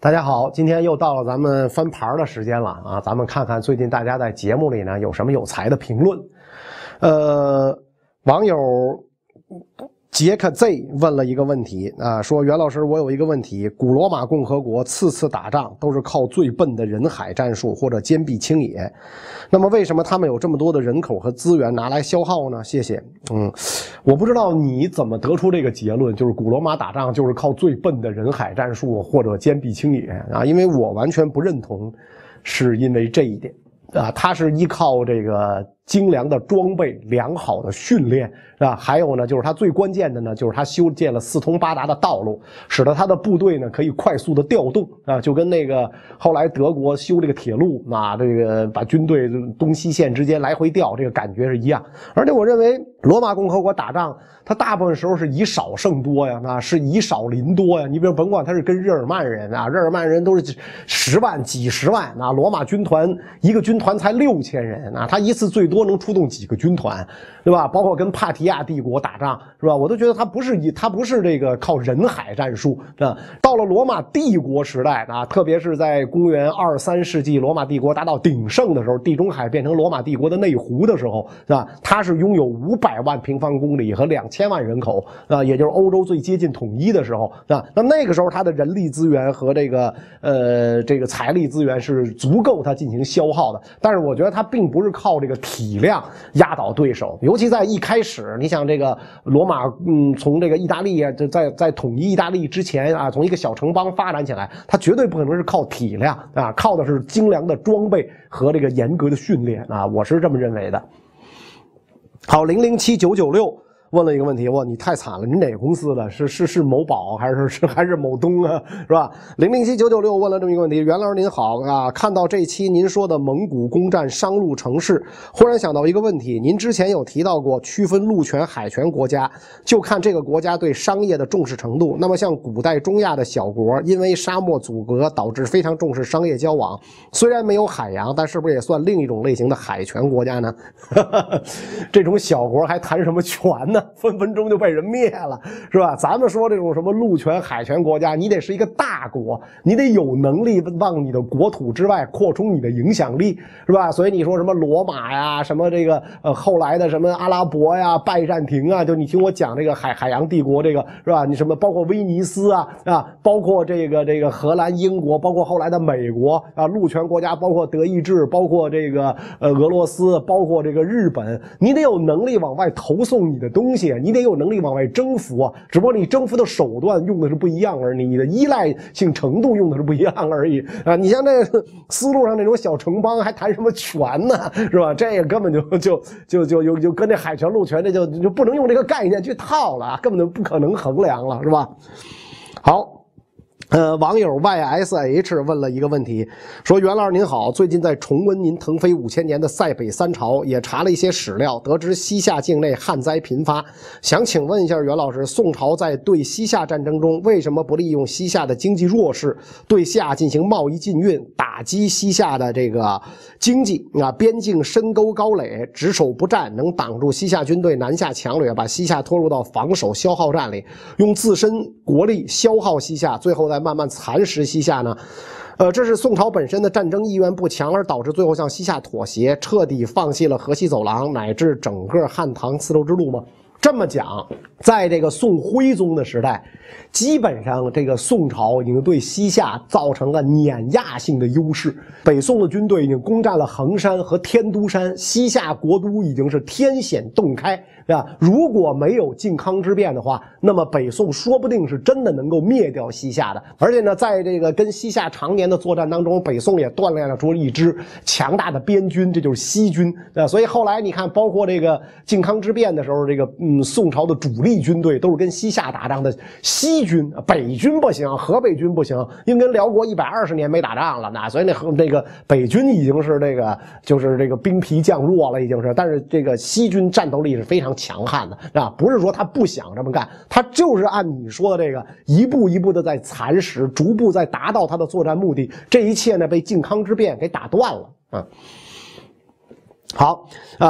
大家好，今天又到了咱们翻牌的时间了啊！咱们看看最近大家在节目里呢有什么有才的评论。网友杰克 Z 问了一个问题啊，说袁老师，我有一个问题，古罗马共和国次打仗都是靠最笨的人海战术或者坚壁清野，那么为什么他们有这么多的人口和资源拿来消耗呢？谢谢。我不知道你怎么得出这个结论，就是古罗马打仗就是靠最笨的人海战术或者坚壁清野啊，因为我完全不认同，是因为这一点啊，它是依靠这个精良的装备、良好的训练，是吧？还有呢，就是它最关键的呢，就是它修建了四通八达的道路，使得它的部队呢可以快速的调动啊，就跟那个后来德国修这个铁路啊，这个把军队东西线之间来回调，这个感觉是一样。而且我认为罗马共和国打仗，它大部分时候是以少胜多呀，啊，是以少临多呀。你比如甭管他是跟日耳曼人啊，日耳曼人都是10万、几十万啊，罗马军团一个军团才6000人啊，他一次最多能出动几个军团，对吧？包括跟帕提亚帝国打仗，是吧？我都觉得他不是这个靠人海战术啊。到了罗马帝国时代啊，特别是在公元2、3世纪，罗马帝国达到鼎盛的时候，地中海变成罗马帝国的内湖的时候，是吧？它是拥有500万平方公里和2000万人口啊，也就是欧洲最接近统一的时候啊。那个时候，它的人力资源和这个财力资源是足够它进行消耗的。但是我觉得它并不是靠这个体量压倒对手，尤其在一开始，你想这个罗马，从这个意大利啊，在统一意大利之前啊，从一个小城邦发展起来，它绝对不可能是靠体量啊，靠的是精良的装备和这个严格的训练啊，我是这么认为的。好，007996。问了一个问题，哇，你太惨了！你哪个公司的？是某宝还是某东啊？是吧？007996问了这么一个问题，袁老师您好啊，看到这期您说的蒙古攻占商路城市，忽然想到一个问题，您之前有提到过区分陆权、海权国家，就看这个国家对商业的重视程度。那么像古代中亚的小国，因为沙漠阻隔导致非常重视商业交往，虽然没有海洋，但是不是也算另一种类型的海权国家呢？这种小国还谈什么权呢？分分钟就被人灭了，是吧？咱们说这种什么陆权、海权国家，你得是一个大国，你得有能力往你的国土之外扩充你的影响力，是吧？所以你说什么罗马呀，什么这个后来的什么阿拉伯呀、拜占庭啊，就你听我讲这个海洋帝国，这个是吧？你什么包括威尼斯啊，包括这个荷兰、英国，包括后来的美国啊，陆权国家，包括德意志，包括这个俄罗斯，包括这个日本，你得有能力往外投送你的东西，你得有能力往外征服啊，只不过你征服的手段用的是不一样而已，你的依赖性程度用的是不一样而已啊。你像这丝路上那种小城邦，还谈什么权呢？是吧？这个根本就跟这海权陆权这就不能用这个概念去套了，根本就不可能衡量了，是吧？好。网友 YSH 问了一个问题，说袁老师您好，最近在重温您腾飞5000年的塞北三朝，也查了一些史料，得知西夏境内旱灾频发，想请问一下袁老师，宋朝在对西夏战争中为什么不利用西夏的经济弱势，对夏进行贸易禁运，打击西夏的这个经济啊？边境深沟高垒，只守不战，能挡住西夏军队南下强掠，把西夏拖入到防守消耗战里，用自身国力消耗西夏，最后再慢慢蚕食西夏呢？这是宋朝本身的战争意愿不强，而导致最后向西夏妥协，彻底放弃了河西走廊乃至整个汉唐丝绸之路吗？这么讲，在这个宋徽宗的时代，基本上这个宋朝已经对西夏造成了碾压性的优势。北宋的军队已经攻占了衡山和天都山，西夏国都已经是天险洞开，对吧？如果没有靖康之变的话，那么北宋说不定是真的能够灭掉西夏的。而且呢，在这个跟西夏常年的作战当中，北宋也锻炼了出一支强大的边军，这就是西军。所以后来你看，包括这个靖康之变的时候，这个宋朝的主力军队都是跟西夏打仗的西军，北军不行，河北军不行，因为跟辽国120年没打仗了，那所以那个北军已经是这个就是这个兵疲将弱了，已经是，但是这个西军战斗力是非常强悍的啊，不是说他不想这么干，他就是按你说的这个一步一步的在蚕食，逐步在达到他的作战目的，这一切呢被靖康之变给打断了啊。好啊。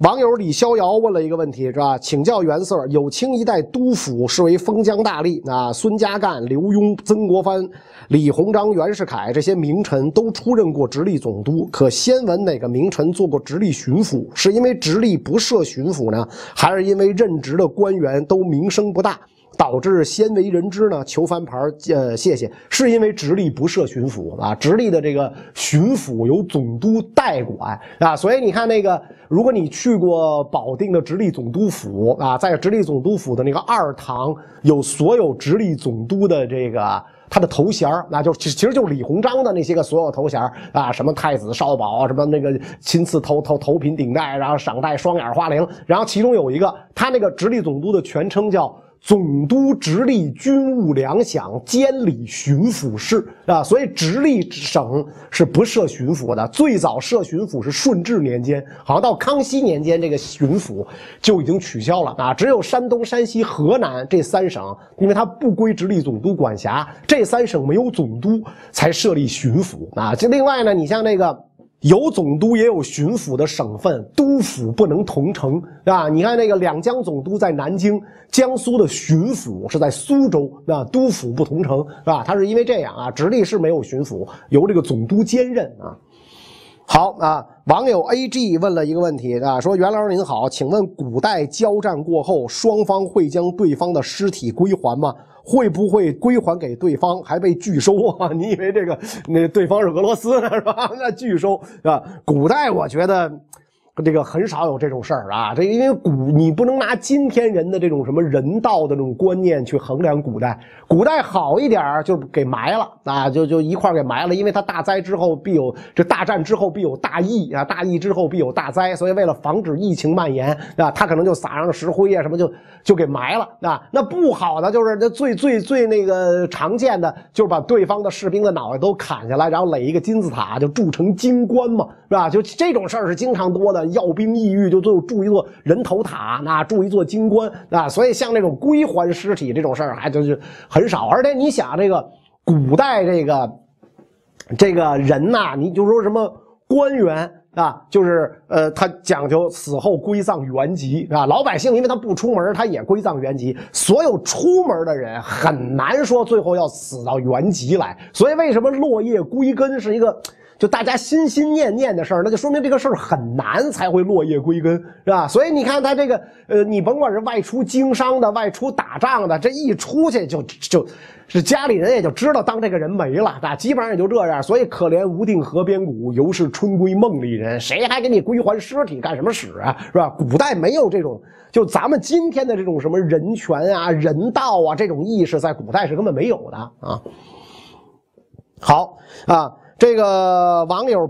网友李逍遥问了一个问题，是吧？请教元色，有清一代督府是为封疆大吏啊，孙家干、刘墉、曾国藩、李鸿章、袁世凯这些名臣都出任过直隶总督，可先闻哪个名臣做过直隶巡抚？是因为直隶不设巡抚呢，还是因为任职的官员都名声不大，导致鲜为人知呢？求翻牌，谢谢。是因为直隶不设巡抚啊，直隶的这个巡抚由总督代管啊，所以你看那个，如果你去过保定的直隶总督府啊，在直隶总督府的那个二堂有所有直隶总督的这个他的头衔，那就其实就是李鸿章的那些个所有头衔啊，什么太子少保，什么那个亲赐头品顶戴，然后赏戴双眼花翎，然后其中有一个他那个直隶总督的全称叫总督直隶军务粮饷监理巡抚使啊，所以直隶省是不设巡抚的。最早设巡抚是顺治年间，好像到康熙年间这个巡抚就已经取消了啊，只有山东、山西、河南这三省，因为它不归直隶总督管辖，这三省没有总督，才设立巡抚啊。就另外呢，你像那个有总督也有巡抚的省份，督府不能同城啊！你看那个两江总督在南京，江苏的巡抚是在苏州啊，督府不同城是吧？他是因为这样啊，直隶是没有巡抚，由这个总督兼任啊。好啊，网友 AG 问了一个问题啊，说袁老师您好，请问古代交战过后，双方会将对方的尸体归还吗？会不会归还给对方还被拒收啊？你以为这个那对方是俄罗斯呢是吧？那拒收啊？古代我觉得这个很少有这种事儿啊，这因为你不能拿今天人的这种什么人道的这种观念去衡量古代。古代好一点就给埋了啊，就一块给埋了，因为它大灾之后必有这大战之后必有大疫啊，大疫之后必有大灾，所以为了防止疫情蔓延啊，他可能就撒上石灰啊什么就给埋了啊。那不好的就是这最那个常见的就是把对方的士兵的脑袋都砍下来，然后垒一个金字塔，就铸成金棺嘛，是吧？就这种事儿是经常多的。要兵抑郁就最后筑一座人头塔，那筑一座金棺啊，所以像这种归还尸体这种事儿还就是很少。而且你想这个古代这个人呐，你就说什么官员啊，就是他讲究死后归葬原籍啊，老百姓因为他不出门，他也归葬原籍。所有出门的人很难说最后要死到原籍来，所以为什么落叶归根是一个就大家心心念念的事儿，那就说明这个事儿很难才会落叶归根，是吧？所以你看他这个你甭管是外出经商的、外出打仗的，这一出去就是家里人也就知道当这个人没了啊，基本上也就这样。所以可怜无定河边骨，犹是春闺梦里人，谁还给你归还尸体干什么使啊？是吧？古代没有这种，就咱们今天的这种什么人权啊、人道啊这种意识，在古代是根本没有的啊。好啊。这个网友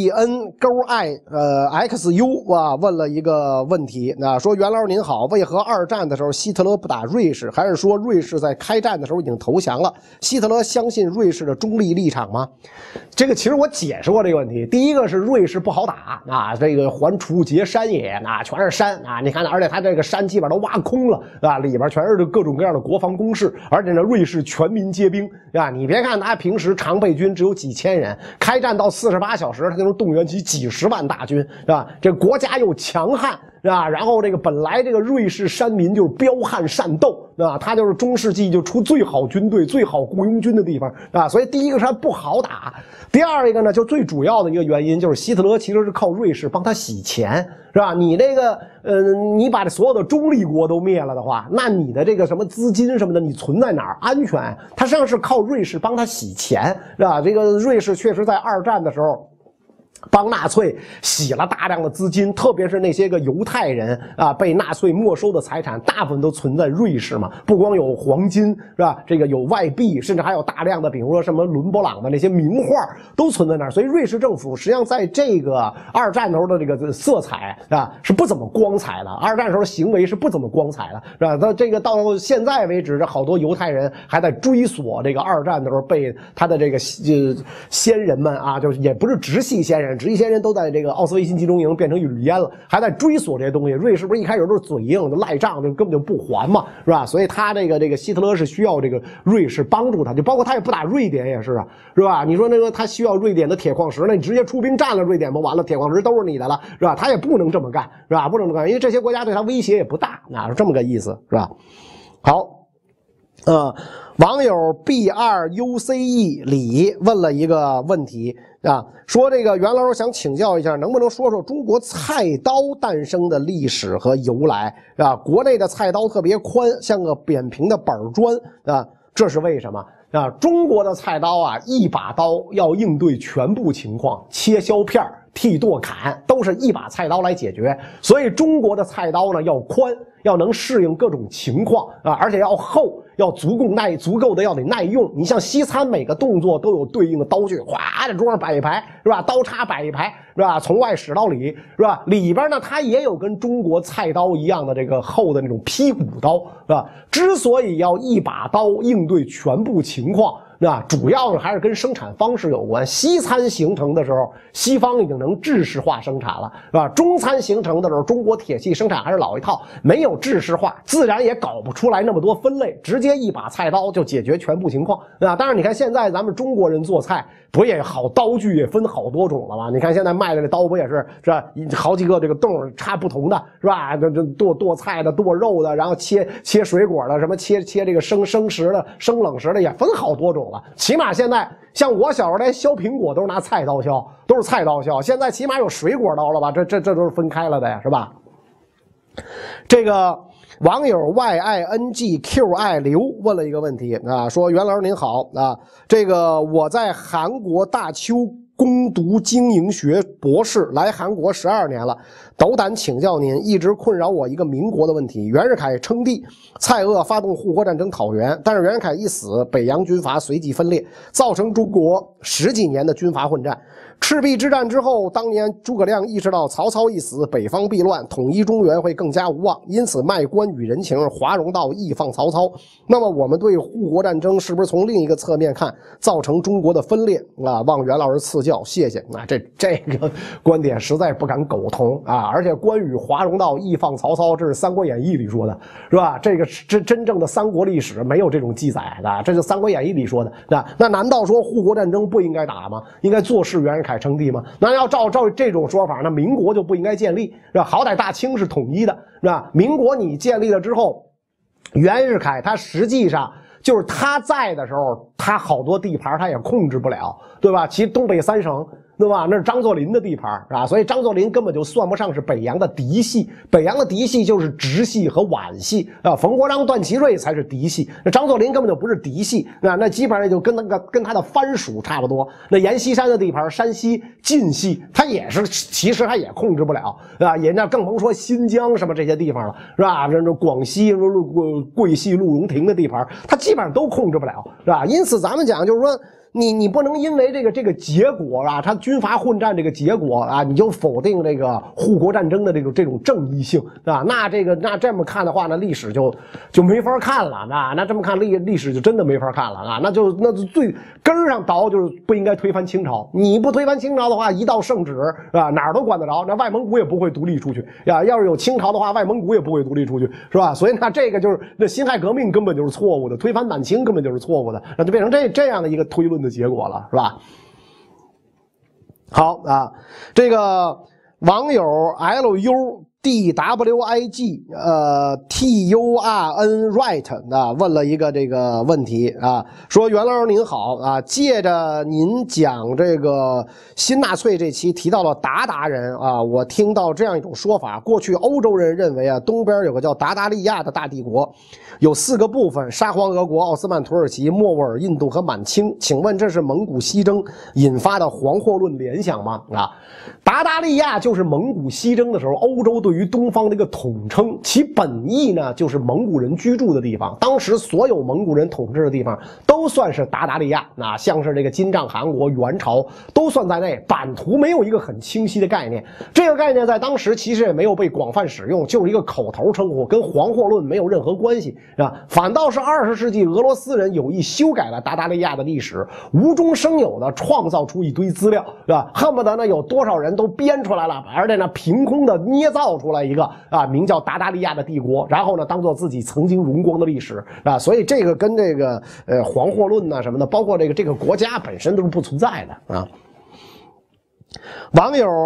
BEN_XU 啊问了一个问题啊，说袁老师您好，为何二战的时候希特勒不打瑞士？还是说瑞士在开战的时候已经投降了？希特勒相信瑞士的中立立场吗？这个其实我解释过这个问题。第一个是瑞士不好打啊，这个环楚节山野啊，全是山啊，你看，而且它这个山基本都挖空了啊，里边全是各种各样的国防工事，而且呢，瑞士全民皆兵啊，你别看他平时常备军只有几千人。开战到48小时，他就能动员起几十万大军，是吧？这国家又强悍，是吧？然后这个本来这个瑞士山民就是彪悍善斗，是吧？他就是中世纪就出最好军队、最好雇佣军的地方，啊，所以第一个是他不好打，第二一个呢，就最主要的一个原因就是希特勒其实是靠瑞士帮他洗钱，是吧？你这个你把这所有的中立国都灭了的话，那你的这个什么资金什么的，你存在哪儿安全？他实际上是靠瑞士帮他洗钱，是吧？这个瑞士确实在二战的时候帮纳粹洗了大量的资金，特别是那些个犹太人啊，被纳粹没收的财产大部分都存在瑞士嘛，不光有黄金，是吧？这个有外币，甚至还有大量的比如说什么伦勃朗的那些名画都存在那儿。所以瑞士政府实际上在这个二战时候的这个色彩啊是不怎么光彩的，二战时候行为是不怎么光彩的，是吧？这个到现在为止，这好多犹太人还在追索这个二战的时候被他的这个先人们啊，就是也不是直系先人， 人，这些人都在这个奥斯维辛集中营变成一缕烟了，还在追索这些东西。瑞士不是一开始都是嘴硬，就赖账，就根本就不还嘛，是吧？所以他这个希特勒是需要这个瑞士帮助他，就包括他也不打瑞典也是啊，是吧？你说那个他需要瑞典的铁矿石，那你直接出兵占了瑞典不完了，铁矿石都是你的了，是吧？他也不能这么干，是吧？不能这么干，因为这些国家对他威胁也不大，是这么个意思，是吧？好。网友 B2UCE 李问了一个问题啊，说这个袁老师想请教一下，能不能说说中国菜刀诞生的历史和由来啊？国内的菜刀特别宽，像个扁平的板砖啊，这是为什么啊？中国的菜刀啊，一把刀要应对全部情况，切削片、剃剁砍都是一把菜刀来解决，所以中国的菜刀呢要宽，要能适应各种情况啊，而且要厚。要足够的要得耐用。你像西餐每个动作都有对应的刀具，哗在桌上摆一排，是吧？刀叉摆一排，是吧？从外使到里，是吧？里边呢它也有跟中国菜刀一样的这个厚的那种劈骨刀，是吧？之所以要一把刀应对全部情况，主要还是跟生产方式有关。西餐形成的时候，西方已经能制式化生产了，是吧？中餐形成的时候，中国铁器生产还是老一套，没有制式化，自然也搞不出来那么多分类，直接一把菜刀就解决全部情况，当然你看现在咱们中国人做菜不也好，刀具也分好多种了吗？你看现在卖的这刀不也是吧？好几个这个洞插不同的，是吧？这剁菜的、剁肉的，然后切水果的，什么切这个生食的、生冷食的，也分好多种了。起码现在像我小时候连削苹果都是拿菜刀削，都是菜刀削。现在起码有水果刀了吧？这都是分开了的呀，是吧？这个网友 YINGQI 刘问了一个问题啊，说袁老师您好啊，这个我在韩国大邱攻读经营学博士，来韩国12年了，斗胆请教您，一直困扰我一个民国的问题。袁世凯称帝，蔡锷发动护国战争讨袁，但是袁世凯一死，北洋军阀随即分裂，造成中国10几年的军阀混战。赤壁之战之后，当年诸葛亮意识到曹操一死，北方必乱，统一中原会更加无望，因此卖官与人情，华容道义放曹操。那么我们对护国战争是不是从另一个侧面看，造成中国的分裂啊？望袁老师赐教，谢谢啊！这个观点实在不敢苟同啊！而且关羽华容道义放曹操，这是《三国演义》里说的，是吧？这个真正的三国历史没有这种记载的，这是《三国演义》里说的。那难道说护国战争不应该打吗？应该坐视袁世凯称帝吗？那要照这种说法，那民国就不应该建立，是吧？好歹大清是统一的，是吧？民国你建立了之后，袁世凯他实际上就是他在的时候，他好多地盘他也控制不了，对吧？其实东北3省，对吧？那是张作霖的地盘，是吧？所以张作霖根本就算不上是北洋的嫡系，北洋的嫡系就是直系和皖系啊，冯国璋、段祺瑞才是嫡系，那张作霖根本就不是嫡系，那基本上就跟他的藩属差不多。那阎锡山的地盘，山西晋系，他也是，其实他也控制不了，啊，也那更甭说新疆什么这些地方了，是吧？这广西桂系陆荣廷的地盘，他基本上都控制不了，是吧？因此咱们讲就是说。你不能因为这个结果啊，他军阀混战这个结果啊，你就否定这个护国战争的这种正义性啊？那这么看的话，那历史就没法看了，那这么看历史就真的没法看了啊！那就最根儿上倒就是不应该推翻清朝。你不推翻清朝的话，一道圣旨啊，哪儿都管得着，那外蒙古也不会独立出去呀。要是有清朝的话，外蒙古也不会独立出去，是吧？所以那这个就是那辛亥革命根本就是错误的，推翻满清根本就是错误的，那就变成这样的一个推论的结果了，是吧？好啊，这个网友 LUDWIG TURN right 啊问了一个这个问题啊，说袁老师您好啊，借着您讲这个新纳粹这期提到了鞑靼人啊，我听到这样一种说法，过去欧洲人认为啊，东边有个叫鞑靼利亚的大帝国，有4个部分：沙皇俄国、奥斯曼土耳其、莫卧儿、印度和满清。请问这是蒙古西征引发的黄祸论联想吗？啊，鞑靼利亚就是蒙古西征的时候，欧洲对于东方的一个统称，其本意呢就是蒙古人居住的地方。当时所有蒙古人统治的地方都算是达达利亚，像是这个金帐汗国、元朝都算在内。版图没有一个很清晰的概念，这个概念在当时其实也没有被广泛使用，就是一个口头称呼，跟黄祸论没有任何关系，是吧？反倒是20世纪俄罗斯人有意修改了达达利亚的历史，无中生有的创造出一堆资料，是吧？恨不得呢有多少人都编出来了，而且呢凭空的捏造出来一个名叫达达利亚的帝国，然后呢当做自己曾经荣光的历史啊，所以这个跟这个黄祸论什么的，包括这个国家本身都是不存在的啊。网友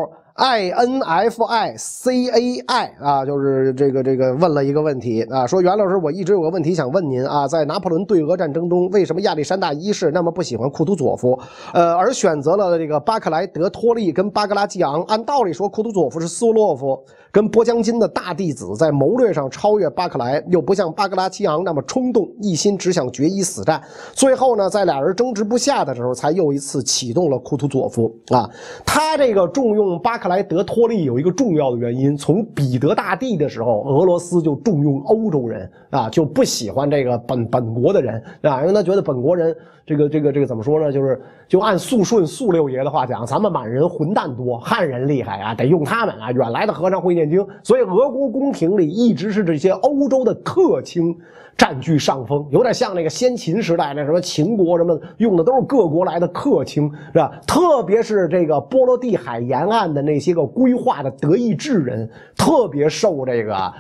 INFICAI 就是这个问了一个问题说袁老师，我一直有个问题想问您在拿破仑对俄战争中，为什么亚历山大一世那么不喜欢库图佐夫，而选择了这个巴克莱德托利跟巴格拉季昂？按道理说，库图佐夫是斯沃洛夫跟波江金的大弟子，在谋略上超越巴克莱，又不像巴格拉季昂那么冲动，一心只想决一死战。最后呢，在俩人争执不下的时候，才又一次启动了库图佐夫他这个重用巴克莱德托利有一个重要的原因，从彼得大帝的时候，俄罗斯就重用欧洲人就不喜欢这个本国的人因为他觉得本国人这个怎么说呢，就按肃顺肃六爷的话讲，咱们满人混蛋多，汉人厉害得用他们远来的和尚会念经，所以俄国宫廷里一直是这些欧洲的客卿占据上风，有点像那个先秦时代那什么秦国什么用的都是各国来的客卿，是吧？特别是这个波罗的海沿岸的那些个规划的德意志人，特别受这个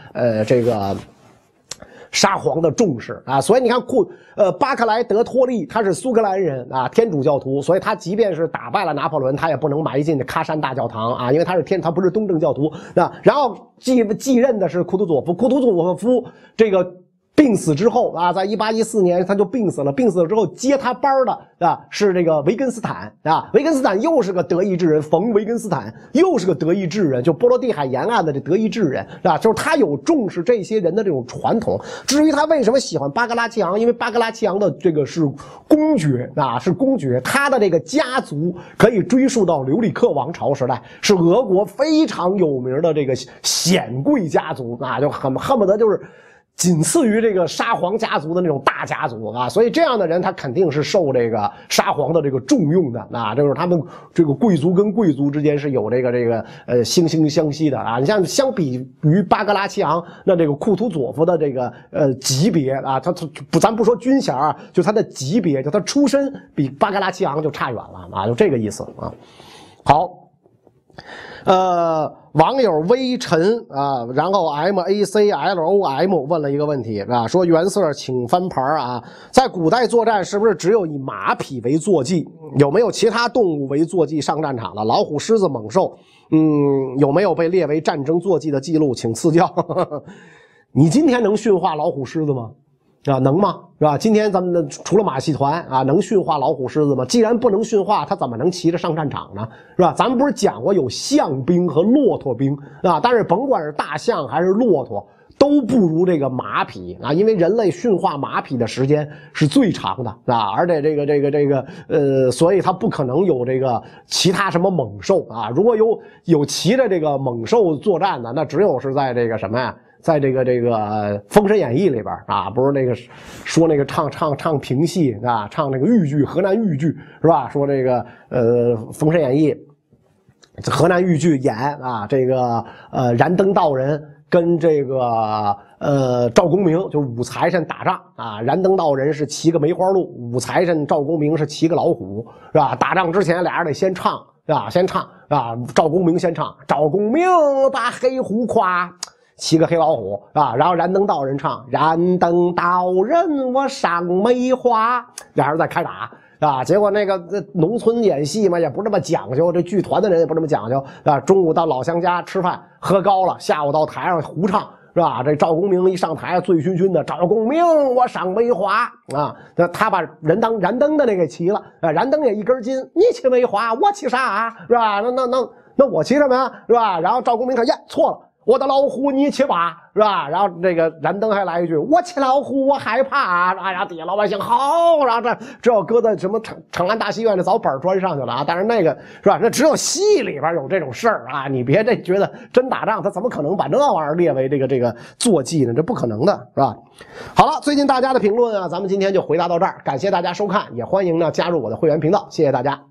沙皇的重视所以你看巴克莱德托利他是苏格兰人天主教徒，所以他即便是打败了拿破仑，他也不能埋进喀山大教堂因为他不是东正教徒然后继任的是库图佐夫，库图佐夫这个病死之后在1814年他就病死了之后接他班的是这个维根斯坦维根斯坦又是个德意志人，冯维根斯坦又是个德意志人，就波罗的海沿岸的这德意志人就是他有重视这些人的这种传统。至于他为什么喜欢巴格拉季昂，因为巴格拉季昂的这个是公爵是公爵，他的这个家族可以追溯到留里克王朝时代，是俄国非常有名的这个显贵家族就恨不得就是仅次于这个沙皇家族的那种大家族所以这样的人他肯定是受这个沙皇的这个重用的就是他们这个贵族跟贵族之间是有这个惺惺相惜的你像相比于巴格拉季昂，那这个库图佐夫的这个级别咱不说军衔就他的级别，就他出身比巴格拉季昂就差远了就这个意思好。网友微尘然后 MACLOM 问了一个问题说袁色请翻牌在古代作战是不是只有以马匹为坐骑？有没有其他动物为坐骑上战场的？老虎、狮子、猛兽，有没有被列为战争坐骑的记录？请赐教。你今天能驯化老虎、狮子吗？能吗？是吧？今天咱们除了马戏团能驯化老虎狮子吗？既然不能驯化，他怎么能骑着上战场呢？是吧？咱们不是讲过有象兵和骆驼兵但是甭管是大象还是骆驼，都不如这个马匹因为人类驯化马匹的时间是最长的而且所以它不可能有这个其他什么猛兽如果有骑着这个猛兽作战的，那只有是在这个什么呀？在这个《封神演义》里边不是那个说那个唱评戏唱那个豫剧，河南豫剧是吧？说这个封神演义》河南豫剧演这个燃灯道人跟这个赵公明就武财神打仗燃灯道人是骑个梅花鹿，武财神赵公明是骑个老虎是吧？打仗之前俩人得先唱先唱赵公明先唱，赵公明把黑虎夸，骑个黑老虎然后燃灯道人唱，燃灯道人我上梅花，俩人再开打结果那个农村演戏嘛，也不是那么讲究，这剧团的人也不这么讲究中午到老乡家吃饭喝高了，下午到台上胡唱是吧？这赵公明一上台醉醺醺的，赵公明我上梅花他把燃灯的那给骑了燃灯也一根筋，你骑梅花我骑啥是吧？那我骑什么呀是吧？然后赵公明看呀错了， 我的老虎你去吧，是吧？然后这个燃灯还来一句，我骑老虎我害怕，然后底下老百姓好，然后这要搁在什么长安大戏院的早板砖上去了啊！但是那个是吧？那只有戏里边有这种事儿啊，你别这觉得真打仗，他怎么可能把那玩意儿列为这个坐骑呢？这不可能的，是吧？好了，最近大家的评论啊，咱们今天就回答到这儿，感谢大家收看，也欢迎呢加入我的会员频道，谢谢大家。